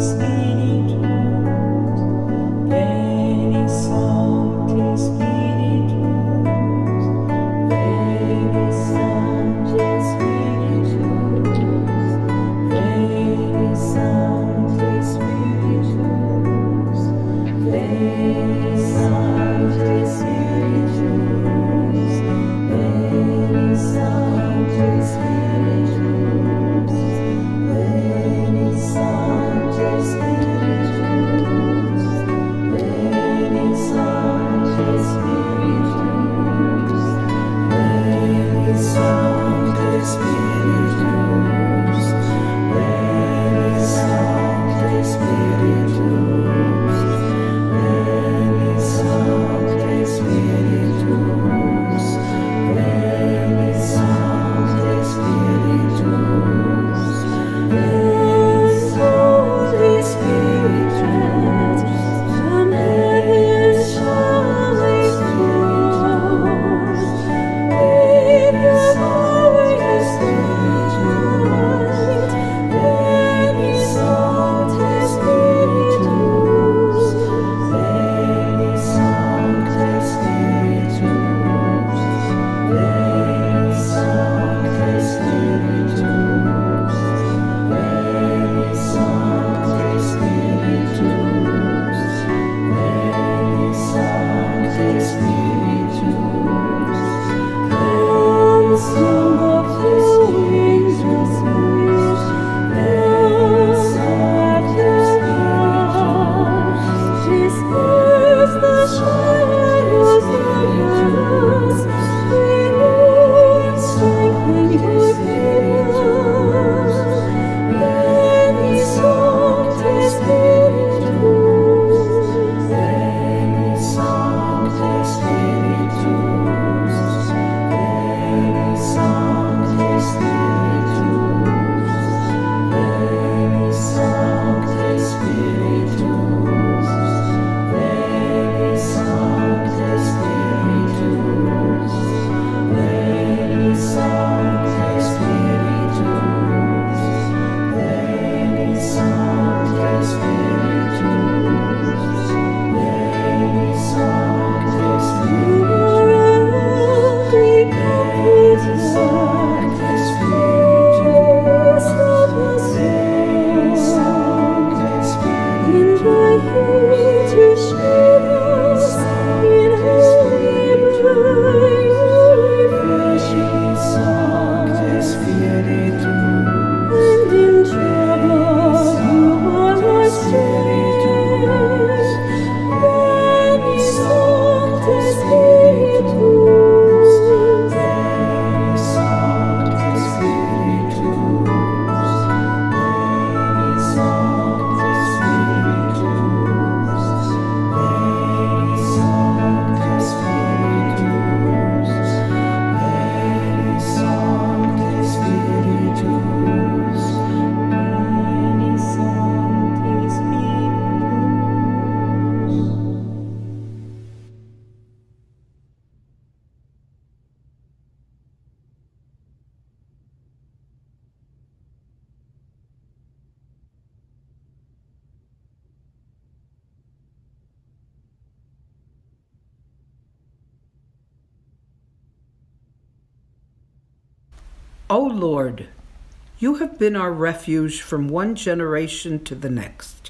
O Lord, you have been our refuge from one generation to the next.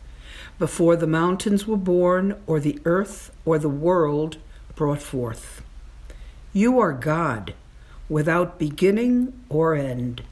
Before the mountains were born, or the earth or the world brought forth. You are God, without beginning or end.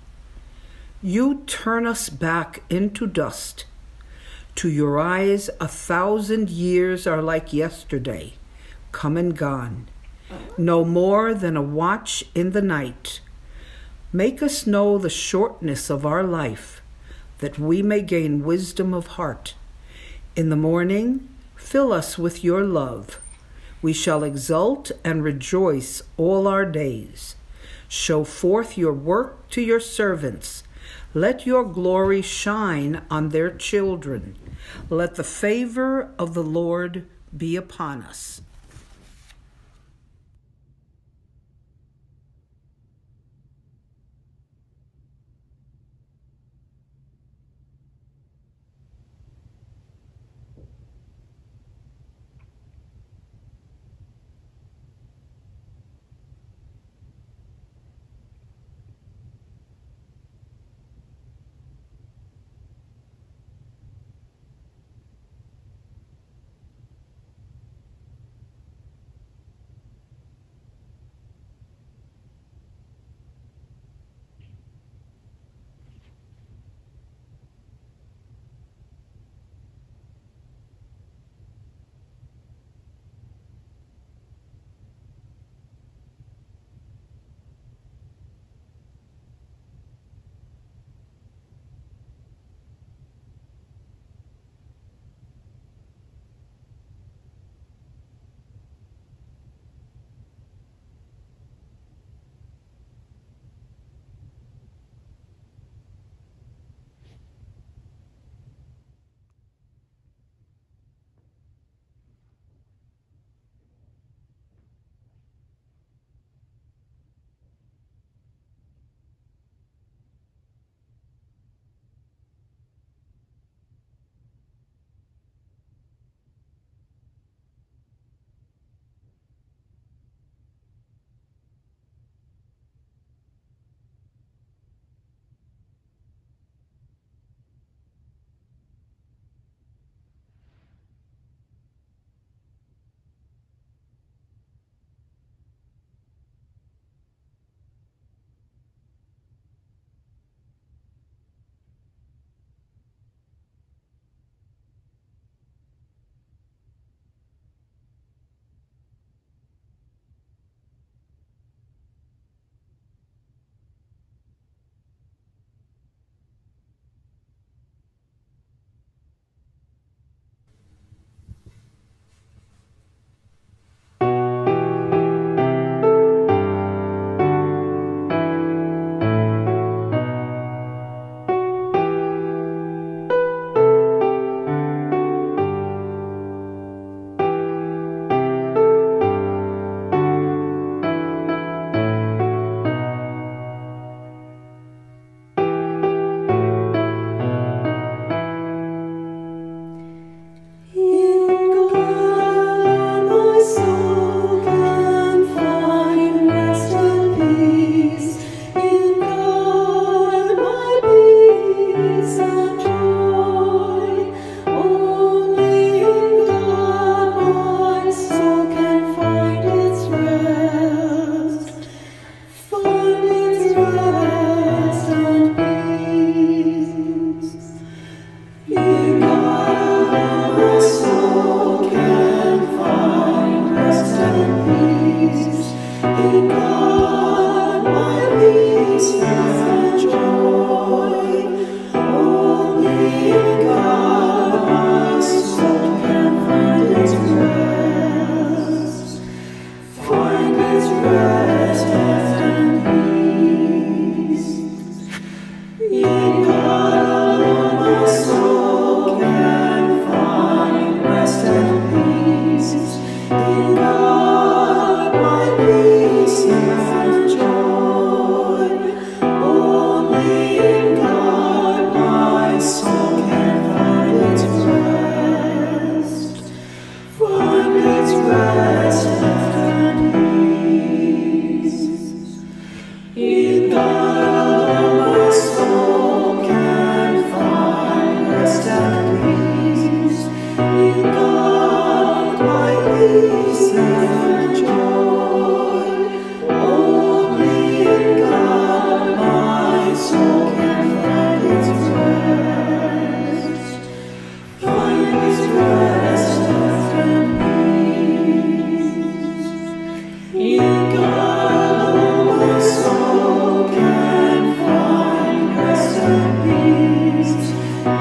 You turn us back into dust. To your eyes 1,000 years are like yesterday, come and gone, no more than a watch in the night. Make us know the shortness of our life, that we may gain wisdom of heart. In the morning, fill us with your love. We shall exult and rejoice all our days. Show forth your work to your servants. Let your glory shine on their children. Let the favor of the Lord be upon us.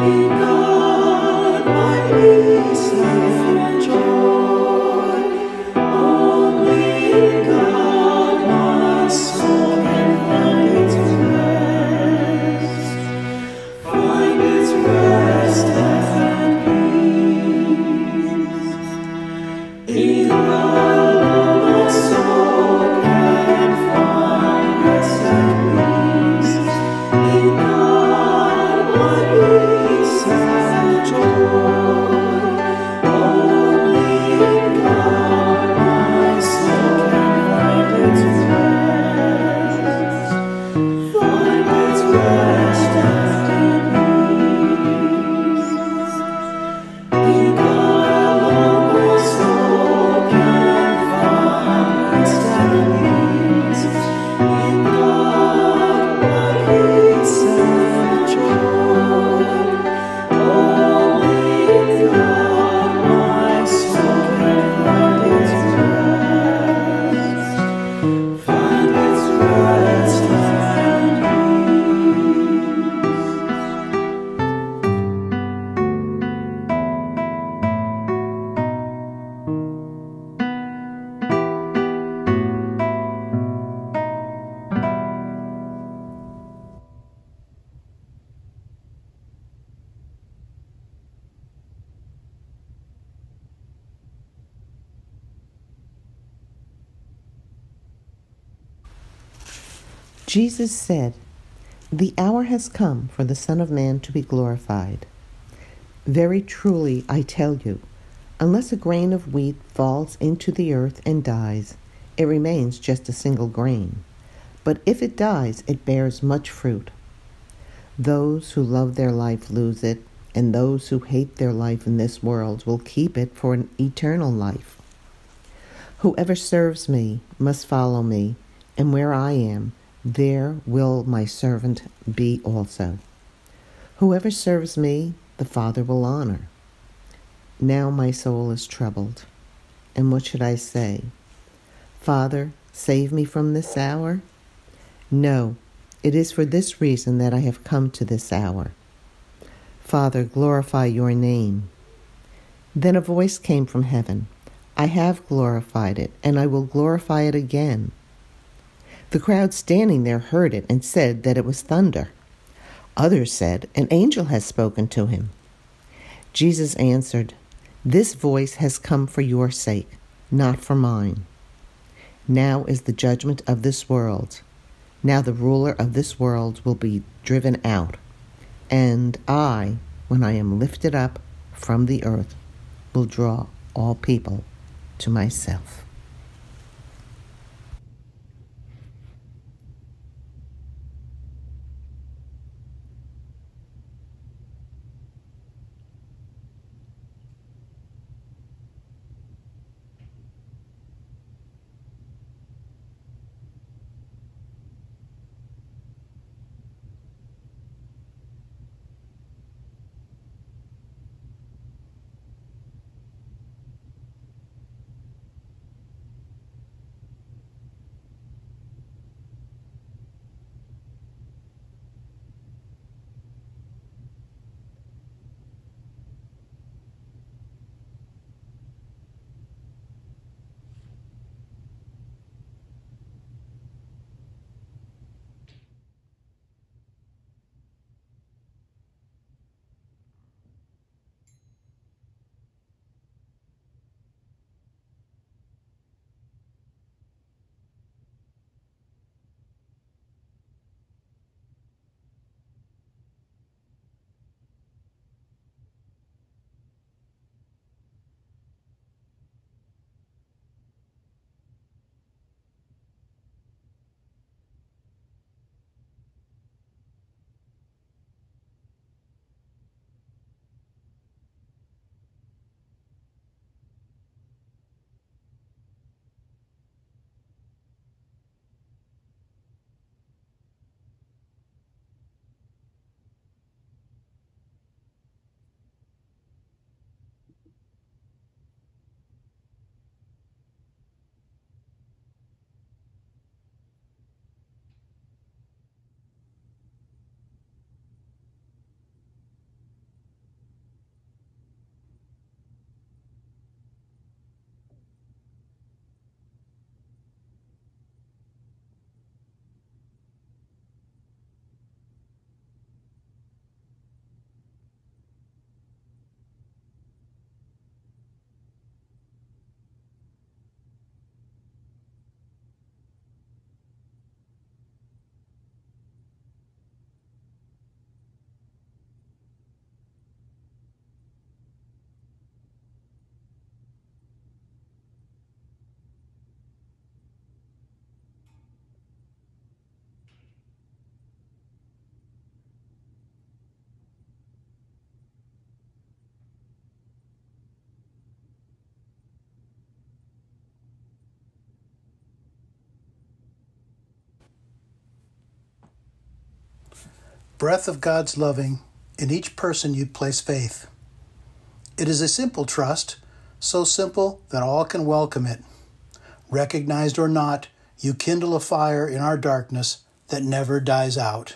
Jesus said, "The hour has come for the Son of Man to be glorified. Very truly, I tell you, unless a grain of wheat falls into the earth and dies, it remains just a single grain. But if it dies, it bears much fruit. Those who love their life lose it, and those who hate their life in this world will keep it for an eternal life. Whoever serves me must follow me, and where I am, there will my servant be also. Whoever serves me, the Father will honor. Now my soul is troubled. And what should I say? Father, save me from this hour? No, it is for this reason that I have come to this hour. Father, glorify your name." Then a voice came from heaven, "I have glorified it, and I will glorify it again." The crowd standing there heard it and said that it was thunder. Others said, "An angel has spoken to him." Jesus answered, "This voice has come for your sake, not for mine. Now is the judgment of this world. Now the ruler of this world will be driven out. And I, when I am lifted up from the earth, will draw all people to myself." breath of God's loving in each person you place faith. It is a simple trust, so simple that all can welcome it. Recognized or not, you kindle a fire in our darkness that never dies out.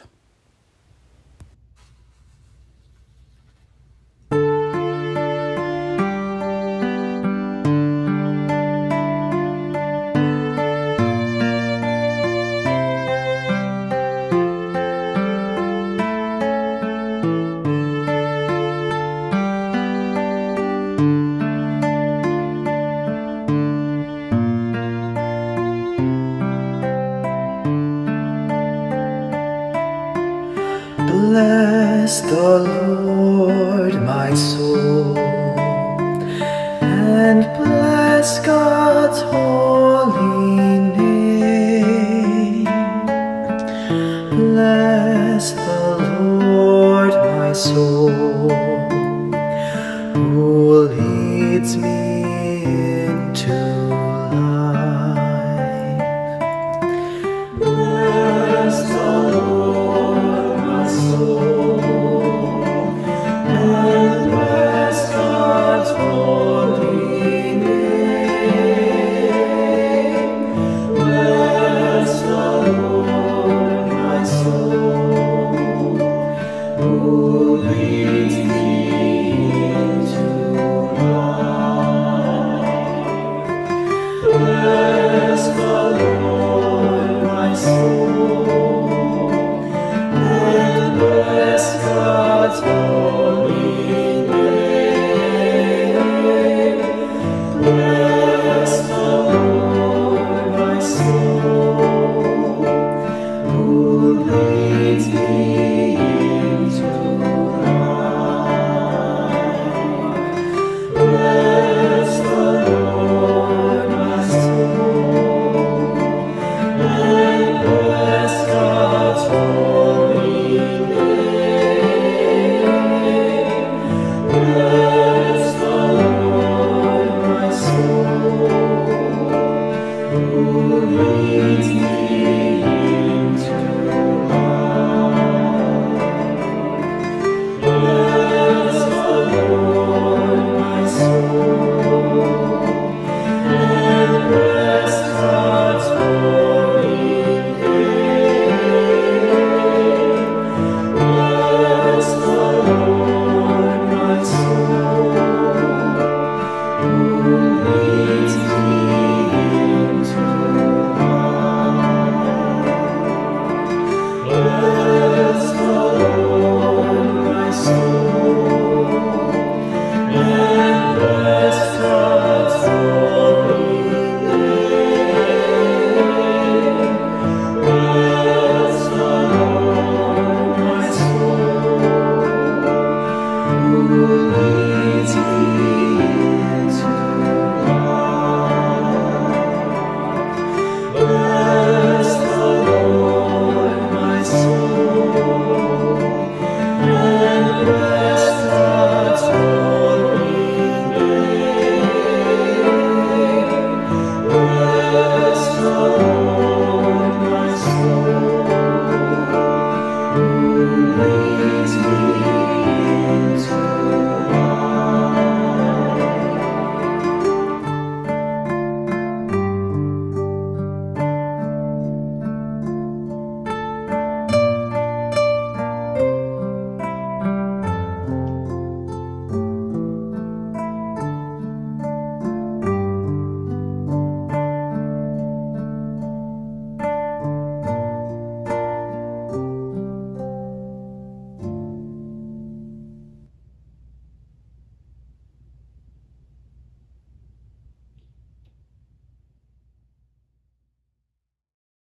Bless the Lord, my soul, and bless God's holy name. Bless the Lord, my soul, who leads me into life. Bless the Lord, my soul, and bless God's holy name. Bless the Lord, my soul, who leads me into life. Bless the Lord, my soul, and bless God's holy name. Bless the Lord, my soul, who leads me into life. Bless the Lord, my soul, and bless God's holy name. Bless the Lord, my soul, who leads me into life. Bless the Lord, my soul, and bless God's holy name. Bless the Lord, my soul, who leads me into life. Bless the Lord, my soul, and bless God's holy name. Bless the Lord, my soul, who leads me